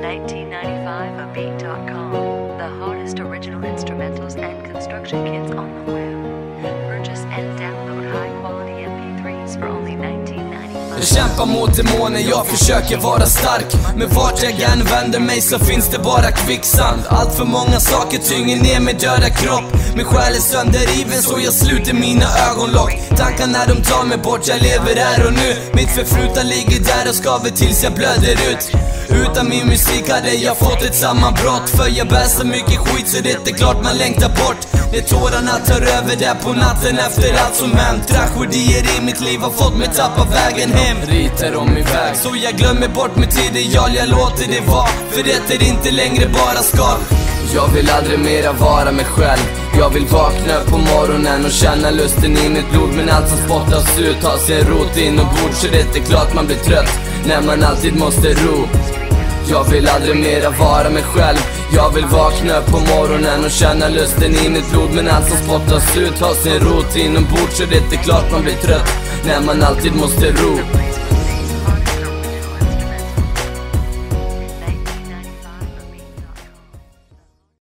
1995 of Beat.com, the hottest original instrumentals and construction kits on the web. Purchase and download high quality MP3s for only $19.95. Jag kämpar mot demoner, jag försöker vara stark. Men vart jag än vänder mig så finns det bara kvicksand. Allt för många saker tynger ner min döda kropp. Min själ är sönderriven så jag sluter mina ögonlock. Tankarna de tar mig bort, jag lever här och nu. Mitt förflutna ligger där och skaver tills jag blöder ut. Utan min musik hade jag fått ett sammanbrott. För jag bär så mycket skit så det är klart man längtar bort. När tårarna tar över där på natten efter allt som hänt. Tragedier i mitt liv har fått mig tappa vägen hem. Ritar om min väg så jag glömmer bort mitt ideal, jag låter det vara. För det är inte längre bara skal. Jag vill aldrig mera vara mig själv. Jag vill vakna på morgonen och känna lusten i mitt blod. Men allt som spottas ut tar sig en rot inombords. Så det är klart man blir trött när man alltid måste ro. Jag vill aldrig mera vara mig själv. Jag vill vakna på morgonen och känna lusten i mitt blod. Men allt som spottas ut har sin rot inombords. Så det är klart man blir trött när man alltid måste ro.